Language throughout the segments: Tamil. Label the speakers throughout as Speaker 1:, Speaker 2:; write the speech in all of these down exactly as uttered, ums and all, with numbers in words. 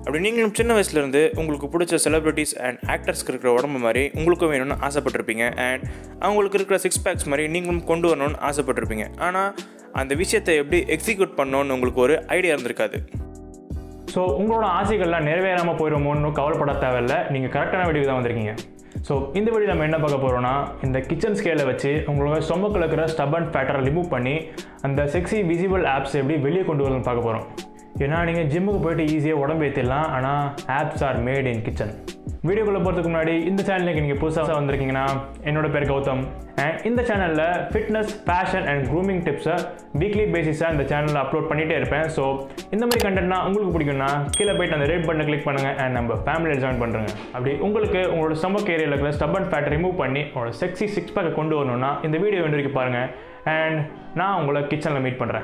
Speaker 1: அப்படி நீங்களும் சின்ன வயசுலேருந்து உங்களுக்கு பிடிச்ச செலிபிரிட்டிஸ் அண்ட் ஆக்டர்ஸ்க்கு இருக்கிற உடம்பு மாதிரி உங்களுக்கும் வேணும்னு ஆசைப்பட்டிருப்பீங்க. அண்ட் அவங்களுக்கு இருக்கிற சிக்ஸ் பேக்ஸ் மாதிரி நீங்களும் கொண்டு வரணும்னு ஆசைப்பட்டிருப்பீங்க. ஆனால் அந்த விஷயத்தை எப்படி எக்ஸிக்யூட் பண்ணணும்னு உங்களுக்கு ஒரு ஐடியா இருந்திருக்காது.
Speaker 2: ஸோ உங்களோட ஆசைகள்லாம் நிறைவேறாமல் போயிடுமோன்னு கவலைப்பட தேவையில்லை. நீங்கள் கரெக்டான வீடியோக்கு தான் வந்திருக்கீங்க. ஸோ இந்த வீடியோ நம்ம என்ன பார்க்க போகிறோம்னா, இந்த கிச்சன் ஸ்கேலை வச்சு உங்களோட ஸ்டொமக்கில் இருக்கிற ஸ்டபன் ஃபேட்டரை ரிமூவ் பண்ணி அந்த செக்ஸி விசிபிள் ஆப்ஸ் எப்படி வெளியே கொண்டு வரணும்னு பார்க்க போகிறோம். ஏன்னா நீங்கள் ஜிம்முக்கு போய்ட்டு ஈஸியாக உடம்பு ஏற்றிடலாம், ஆனால் abs are made in kitchen. வீடியோக்குள்ளே போகிறதுக்கு முன்னாடி இந்த சேனலுக்கு நீங்கள் புதுசாக வந்திருக்கீங்கன்னா, என்னோட பேர் கௌதம். அண்ட் இந்த சேனலில் ஃபிட்னஸ், ஃபேஷன் அண்ட் க்ரூமிங் டிப்ஸை வீக்லி பேசிஸாக இந்த சேனலில் அப்லோட் பண்ணிகிட்டே இருப்பேன். ஸோ இந்த மாதிரி கண்டென்ட்னா உங்களுக்கு பிடிக்கும்னா கீழே போய்ட்டு அந்த ரெட் பட்டனை கிளிக் பண்ணுங்கள் அண்ட் நம்ம ஃபேமிலியில் ஜாயின் பண்ணுறேங்க. அப்படி உங்களுக்கு உங்களோட ஸ்டமக் ஏரியாவில் இருக்கிற ஸ்டபன் ஃபேட் ரிமூவ் பண்ணி உங்களோட செக்ஸி சிக்ஸ் பேக்கை கொண்டு வரணும்னா இந்த வீடியோ வேண்டிய வரைக்கும் பாருங்கள். அண்ட் நான் உங்களை கிச்சனில் மீட் பண்ணுறேன்.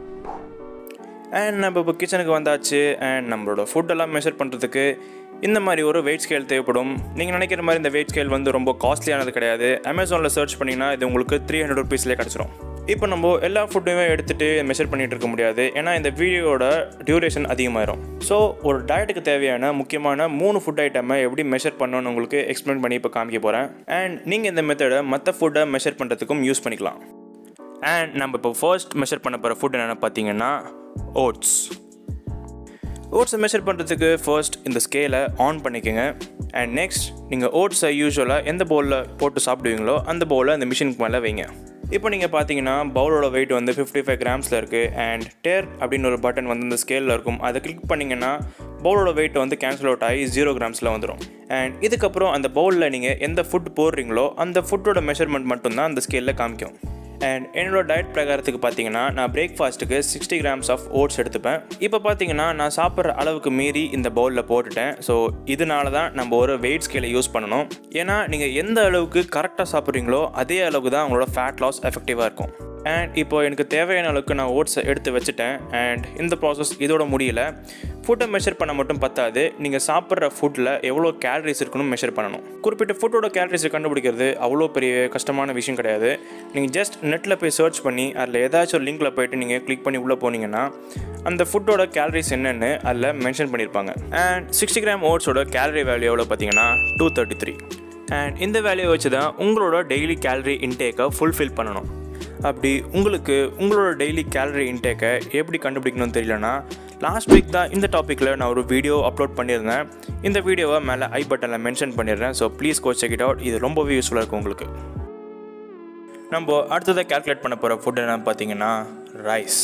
Speaker 1: அண்ட் நம்ம இப்போ கிச்சனுக்கு வந்தாச்சு. அண்ட் நம்மளோட ஃபுட்டெல்லாம் மெஷர் பண்ணுறதுக்கு இந்த மாதிரி ஒரு வெயிட் ஸ்கேல் தேவைப்படும். நீங்கள் நினைக்கிற மாதிரி இந்த வெயிட் ஸ்கேல் வந்து ரொம்ப காஸ்ட்லியானது கிடையாது. அமேசானில் சர்ச் பண்ணிங்கன்னா இது உங்களுக்கு த்ரீ ஹண்ட்ரட் ருபீஸ்லேயே கிடச்சிரும். இப்போ நம்ம எல்லா ஃபுட்டுமே எடுத்துகிட்டு மெஷர் பண்ணிகிட்டு இருக்க முடியாது, ஏன்னா இந்த வீடியோட டியூரேஷன் அதிகமாகிடும். ஸோ ஒரு டயட்டுக்கு தேவையான முக்கியமான மூணு ஃபுட் ஐட்டமை எப்படி மெஷர் பண்ணணும்னு உங்களுக்கு எக்ஸ்பிளைன் பண்ணி இப்போ காமிக்க போகிறேன். அண்ட் நீங்கள் இந்த மெத்தடை மற்ற ஃபுட்டை மெஷர் பண்ணுறதுக்கும் யூஸ் பண்ணிக்கலாம். அண்ட் நம்ம இப்போ ஃபர்ஸ்ட் மெஷர் பண்ண போகிற ஃபுட் என்னென்னு பார்த்தீங்கன்னா ஓட்ஸ். ஓட்ஸை மெஷர் பண்ணுறதுக்கு ஃபர்ஸ்ட் இந்த ஸ்கேலை ஆன் பண்ணிக்கோங்க. அண்ட் நெக்ஸ்ட் நீங்கள் ஓட்ஸை யூஸ்வலாக எந்த பவுலில் போட்டு சாப்பிடுவீங்களோ அந்த பவுலை அந்த மிஷினுக்கு மேலே வைங்க. இப்போ நீங்கள் பார்த்தீங்கன்னா பவுலோட வெயிட் வந்து ஃபிஃப்டி ஃபைவ் கிராம்ஸில் இருக்குது. அண்ட் டேர் அப்படின்னு ஒரு பட்டன் வந்து இந்த ஸ்கேலில் இருக்கும். அதை கிளிக் பண்ணிங்கன்னா பவுலோட வெயிட் வந்து கேன்சல் அவுட் ஆகி ஜீரோ கிராம்ஸில் வந்துடும். அண்ட் இதுக்கப்புறம் அந்த பவுலில் நீங்கள் எந்த ஃபுட் போடுறீங்களோ அந்த ஃபுட்டோட மெஷர்மெண்ட் மட்டும்தான் அந்த ஸ்கேலில் காமிக்கும். அண்ட் என்னோடய டயட் பிரகாரத்துக்கு பார்த்தீங்கன்னா நான் பிரேக்ஃபாஸ்ட்டுக்கு சிக்ஸ்டி கிராம்ஸ் ஆஃப் ஓட்ஸ் எடுத்துப்பேன். இப்போ பார்த்தீங்கன்னா நான் சாப்பிட்ற அளவுக்கு மீறி இந்த பவுலில் போட்டுட்டேன். ஸோ இதனால தான் நம்ம ஒரு வெயிட் ஸ்கேலை யூஸ் பண்ணணும். ஏன்னா நீங்கள் எந்த அளவுக்கு கரெக்டாக சாப்பிட்றீங்களோ அதே அளவுக்கு தான் உங்களோட ஃபேட் லாஸ் எஃபெக்டிவாக இருக்கும். அண்ட் இப்போது எனக்கு தேவையான அளவுக்கு நான் ஓட்ஸை எடுத்து வச்சுட்டேன். அண்ட் இந்த ப்ராசஸ் இதோட முடியல. ஃபுட்டை மெஷர் பண்ண மட்டும் பத்தாது, நீங்கள் சாப்பிட்ற ஃபுட்டில் எவ்வளோ கேலரிஸ் இருக்குன்னு மெஷர் பண்ணணும். குறிப்பிட்ட ஃபுட்டோட கேலரிஸை கண்டுபிடிக்கிறது அவ்வளோ பெரிய கஷ்டமான விஷயம் கிடையாது. நீங்கள் ஜஸ்ட் நெட்டில் போய் சர்ச் பண்ணி அதில் ஏதாச்சும் ஒரு லிங்கில் போய்ட்டு நீங்கள் கிளிக் பண்ணி உள்ளே போனீங்கன்னா அந்த ஃபுட்டோட கேலரிஸ் என்னென்னு அதில் மென்ஷன் பண்ணியிருப்பாங்க. அண்ட் சிக்ஸ்டி கிராம் ஓட்ஸோட கேலரி வேல்யூ எவ்வளோ பார்த்தீங்கன்னா டூ தேர்ட்டி த்ரீ. அண்ட் இந்த வேல்யூ வச்சு தான் உங்களோட டெய்லி கேலரி இன்டேக்கை ஃபுல்ஃபில் பண்ணணும். அப்படி உங்களுக்கு உங்களோட டெய்லி கேலரி இன்டேக்கை எப்படி கண்டுபிடிக்கணும்னு தெரியலனா, லாஸ்ட் வீக் தான் இந்த டாப்பிக்கில் நான் ஒரு வீடியோ அப்லோட் பண்ணியிருந்தேன். இந்த வீடியோவை மேலே ஐ பட்டனில் மென்ஷன் பண்ணிடுறேன். So please go check it out. இது ரொம்பவே யூஸ்ஃபுல்லாக இருக்கும் உங்களுக்கு. நம்ம அடுத்ததாக கால்குலேட் பண்ண போகிற ஃபுட் என்னன்னு பார்த்தீங்கன்னா ரைஸ்.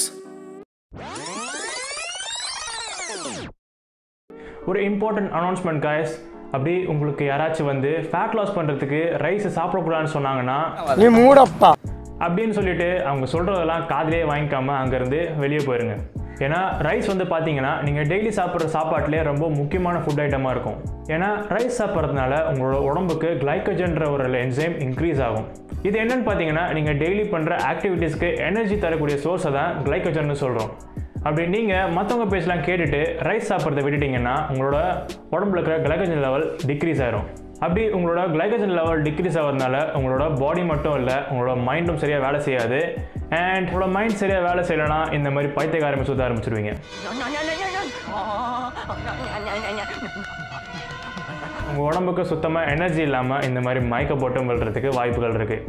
Speaker 2: ஒரு இம்பார்ட்டன்ட் அனௌன்ஸ்மெண்ட் காய்ஸ். அப்படி உங்களுக்கு யாராச்சும் வந்து ஃபேட் லாஸ் பண்ணுறதுக்கு ரைஸ் சாப்பிடக்கூடாதுன்னு சொன்னாங்கன்னா நீ மூடப்பா அப்படின்னு சொல்லிட்டு அவங்க சொல்கிறதெல்லாம் காதிலே வாங்கிக்காமல் அங்கேருந்து வெளியே போயிருங்க. ஏன்னா ரைஸ் வந்து பார்த்தீங்கன்னா நீங்கள் டெய்லி சாப்பிட்ற சாப்பாட்டிலே ரொம்ப முக்கியமான ஃபுட் ஐட்டமாக இருக்கும். ஏன்னா ரைஸ் சாப்பிட்றதுனால உங்களோட உடம்புக்கு கிளைக்கோஜன்ற ஒரு என்சைம் இன்க்ரீஸ் ஆகும். இது என்னென்னு பார்த்தீங்கன்னா நீங்கள் டெய்லி பண்ணுற ஆக்டிவிட்டீஸ்க்கு எனர்ஜி தரக்கூடிய சோர்ஸை தான் கிளைக்கோஜன்னு சொல்கிறோம். அப்படி நீங்கள் மற்றவங்க பேசலாம் கேட்டுட்டு ரைஸ் சாப்பிட்றத விட்டுட்டிங்கன்னா உங்களோட உடம்புல இருக்கிற கிளைக்கோஜன் லெவல் டிக்ரீஸ் ஆகிரும். அப்படி உங்களோட கிளைக்கோஜன் லெவல் டிக்ரீஸ் ஆகிறதுனால உங்களோட பாடி மட்டும் இல்லை, உங்களோட மைண்டும் சரியாக வேலை செய்யாது. அண்ட் உங்களோட மைண்ட் சரியாக வேலை செய்யலைன்னா இந்த மாதிரி பைத்தியக்கார ஆரம்பி சுத்த ஆரம்பிச்சிருவீங்க. உங்கள் உடம்புக்கு சுத்தமாக எனர்ஜி இல்லாமல் இந்த மாதிரி மயக்க போட்டும் விழுறதுக்கு வாய்ப்புகள் இருக்குது.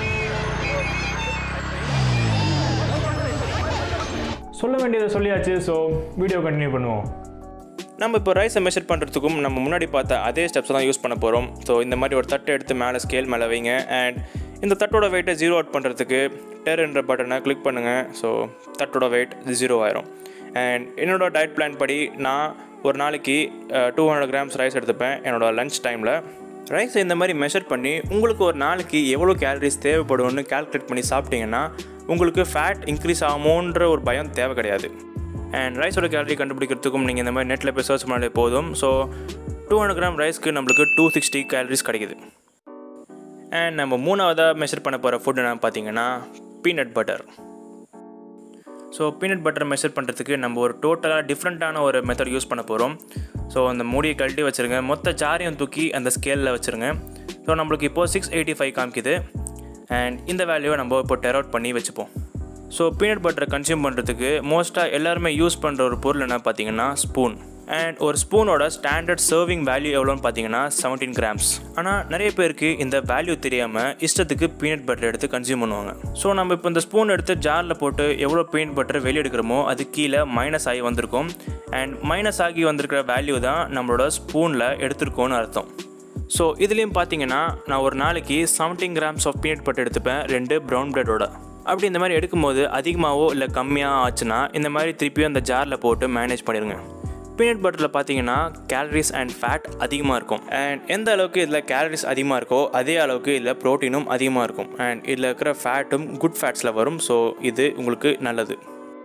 Speaker 2: சொல்ல வேண்டியதை சொல்லியாச்சு. ஸோ வீடியோ கண்டினியூ பண்ணுவோம்.
Speaker 1: நம்ம இப்போ ரைஸை மெஷர் பண்ணுறதுக்கும் நம்ம முன்னாடி பார்த்த அதே ஸ்டெப்ஸ் தான் யூஸ் பண்ண போகிறோம். ஸோ இந்த மாதிரி ஒரு தட்டை எடுத்து மேலே ஸ்கேல் மேலே வைங்க. அண்ட் இந்த தட்டோட வெயிட்டை ஜீரோ அவுட் பண்ணுறதுக்கு டெர்ன்ற பட்டனை கிளிக் பண்ணுங்கள். ஸோ தட்டோட வெயிட் ஜீரோ ஆயிரும். அண்ட் என்னோடய டயட் பிளான் படி நான் ஒரு நாளைக்கு டூ ஹண்ட்ரட் கிராம்ஸ் ரைஸ் எடுத்துப்பேன் என்னோடய லன்ச் டைமில். ரைஸை இந்த மாதிரி மெஷர் பண்ணி உங்களுக்கு ஒரு நாளைக்கு எவ்வளோ கேலரிஸ் தேவைப்படும்னு கால்குலேட் பண்ணி சாப்பிட்டீங்கன்னா உங்களுக்கு ஃபேட் இன்க்ரீஸ் ஆகுமோன்ற ஒரு பயம் தேவை கிடையாது. அண்ட் ரைஸோட கேலரி கண்டுபிடிக்கிறதுக்கும் நீங்கள் இந்த மாதிரி நெட்டில் போய் சர்ச் பண்ணாலே போதும். ஸோ டூ ஹண்ட்ரட் கிராம் ரைஸ்க்கு நம்மளுக்கு டூ சிக்ஸ்டி கேலரிஸ் கிடைக்குது. அண்ட் நம்ம மூணாவதாக மெஷர் பண்ண போகிற ஃபுட் என்ன பார்த்தீங்கன்னா peanut butter. So peanut butter measure பண்ணுறதுக்கு நம்ம ஒரு டோட்டலாக டிஃப்ரெண்ட்டான ஒரு மெத்தட் யூஸ் பண்ண போகிறோம். ஸோ அந்த மூடியை கழட்டி வச்சுருங்க, மொத்த ஜாரியம் தூக்கி அந்த ஸ்கேலில் வச்சுருங்க. ஸோ நம்மளுக்கு இப்போது சிக்ஸ் எயிட்டி ஃபைவ் காமிக்குது. அண்ட் இந்த வேல்யூவை நம்ம இப்போ டெர் அவுட் பண்ணி வச்சுப்போம். ஸோ பீனட் பட்டரை கன்சியூம் பண்ணுறதுக்கு மோஸ்ட்டாக எல்லாருமே யூஸ் பண்ணுற ஒரு பொருள் என்ன பார்த்தீங்கன்னா ஸ்பூன். அண்ட் ஒரு ஸ்பூனோட ஸ்டாண்டர்ட் சர்விங் வேல்யூ எவ்வளோன்னு பார்த்தீங்கன்னா செவன்டீன் கிராம்ஸ். ஆனால் நிறைய பேருக்கு இந்த வேல்யூ தெரியாமல் இஷ்டத்துக்கு பீனட் பட்டர் எடுத்து கன்சியூம் பண்ணுவாங்க. ஸோ நம்ம இப்போ இந்த ஸ்பூன் எடுத்து ஜாரில் போட்டு எவ்வளோ பீனட் பட்டர் வெளியே எடுக்கிறோமோ அது கீழே மைனஸ் ஆகி வந்திருக்கும். அண்ட் மைனஸ் ஆகி வந்திருக்கிற வேல்யூ தான் நம்மளோட ஸ்பூனில் எடுத்திருக்கோன்னு அர்த்தம். ஸோ இதுலேயும் பார்த்தீங்கன்னா நான் ஒரு நாளைக்கு seventeen grams of peanut butter எடுத்துப்பேன் ரெண்டு ப்ரௌன் பிரெட்டோட. அப்படி இந்த மாதிரி எடுக்கும்போது அதிகமாகவோ இல்லை கம்மியாக ஆச்சுன்னா இந்த மாதிரி திருப்பியும் அந்த ஜாரில் போட்டு மேனேஜ் பண்ணிடுங்க. பீனட் பட்டரில் பார்த்தீங்கன்னா கேலரிஸ் அண்ட் ஃபேட் அதிகமாக இருக்கும். அண்ட் எந்த அளவுக்கு இதில் கேலரிஸ் அதிகமாக இருக்கோ அதே அளவுக்கு இதில் ப்ரோட்டீனும் அதிகமாக இருக்கும். அண்ட் இதில் இருக்கிற ஃபேட்டும் குட் ஃபேட்ஸில் வரும். ஸோ இது உங்களுக்கு நல்லது.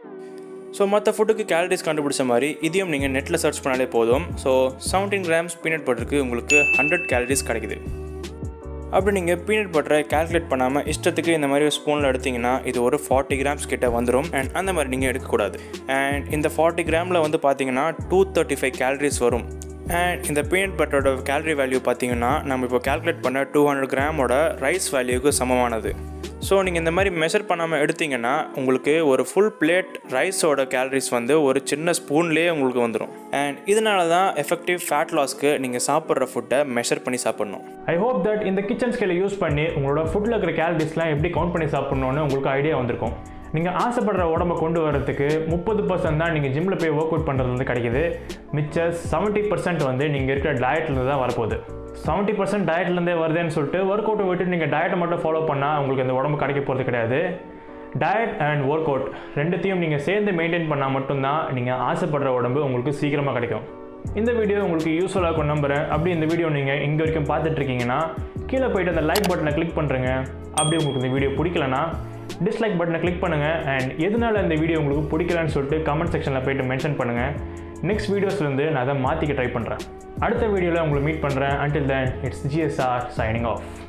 Speaker 1: ஸோ மற்ற ஃபுட்டுக்கு கேலரிஸ் கண்டுபிடிச்ச மாதிரி இதையும் நீங்கள் நெட்டில் சர்ச் பண்ணாலே போதும். ஸோ செவன்டீன் கிராம்ஸ் பீனட் பட்டருக்கு உங்களுக்கு ஹண்ட்ரட் கேலரிஸ் கிடைக்குது. அப்படி நீங்கள் பீனட் பட்டரை கால்குலேட் பண்ணாமல் இஷ்டத்துக்கு இந்த மாதிரி ஸ்பூனில் எடுத்திங்கன்னா இது ஒரு ஃபார்ட்டி கிராம்ஸ் கிட்ட வந்துடும். அண்ட் அந்த மாதிரி நீங்கள் எடுக்கக்கூடாது. அண்ட் இந்த ஃபார்ட்டி கிராமில் வந்து பார்த்தீங்கன்னா டூ தேர்ட்டி ஃபைவ் கேலரிஸ் வரும். அண்ட் இந்த பீனட் பட்டரோட கேலரி வேல்யூ பார்த்தீங்கன்னா நம்ம இப்போ கால்குலேட் பண்ண டூ ஹண்ட்ரட் கிராமோட ரைஸ் வேல்யூக்கு சமமானது. ஸோ நீங்கள் இந்த மாதிரி மெஷர் பண்ணாமல் எடுத்திங்கன்னா உங்களுக்கு ஒரு ஃபுல் பிளேட் ரைஸோட கேலரிஸ் வந்து ஒரு சின்ன ஸ்பூன்லேயே உங்களுக்கு வந்துடும். அண்ட் இதனால தான் எஃபெக்டிவ் ஃபேட் லாஸ்க்கு நீங்கள் சாப்பிட்ற ஃபுட்டை மெஷர் பண்ணி சாப்பிட்ணும்.
Speaker 2: ஐ ஹோப் தட் இந்த கிச்சன் ஸ்கேலை யூஸ் பண்ணி உங்களோட ஃபுட்டில் இருக்கிற கேலரிஸ்லாம் எப்படி கவுண்ட் பண்ணி சாப்பிட்ணுன்னு உங்களுக்கு ஐடியா வந்திருக்கும். நீங்கள் ஆசைப்படுற உடம்பை கொண்டு வரதுக்கு முப்பது பர்சன்ட் தான் நீங்கள் ஜிம்மில் போய் ஒர்க் அவுட் பண்ணுறது வந்து கிடைக்கிது. மிச்சம் செவன்ட்டி பர்சன்ட் வந்து நீங்கள் இருக்கிற டயட்லேருந்து தான் வரப்போகுது. செவன்ட்டி பர்சன்ட் டயட்லேருந்தே வருதுன்னு சொல்லிட்டு ஒர்க் அவுட்டை விட்டு நீங்கள் டயட்டை மட்டும் ஃபாலோ பண்ணால் உங்களுக்கு இந்த உடம்பு கிடைக்க போகிறது கிடையாது. டயட் அண்ட் ஒர்க் அவுட் ரெண்டுத்தையும் நீங்கள் சேர்ந்து மெயின்டைன் பண்ணால் மட்டும்தான் நீங்கள் ஆசைப்படுற உடம்பு உங்களுக்கு சீக்கிரமாக கிடைக்கும். இந்த வீடியோ உங்களுக்கு யூஸ்ஃபுல்லாக இருக்கும் நம்புகிறேன். அப்படி இந்த வீடியோ நீங்கள் இங்கே வரைக்கும் பார்த்துட்ருக்கீங்கன்னா கீழே போய்ட்டு அந்த லைக் பட்டனை கிளிக் பண்ணுறேங்க. அப்படி உங்களுக்கு இந்த வீடியோ பிடிக்கலன்னா டிஸ்லைக் பட்டனை கிளிக் பண்ணுங்கள். அண்ட் எதனால இந்த வீடியோ உங்களுக்கு பிடிக்கலன்னு சொல்லிட்டு கமெண்ட் செக்ஷனில் போய்ட்டு மென்ஷன் பண்ணுங்கள். நெக்ஸ்ட் வீடியோஸ்லேருந்து நான் அதை மாற்றிக்க ட்ரை பண்ணுறேன். அடுத்த வீடியோவில் உங்களை மீட் பண்ணுறேன். Until then, it's G S R signing off.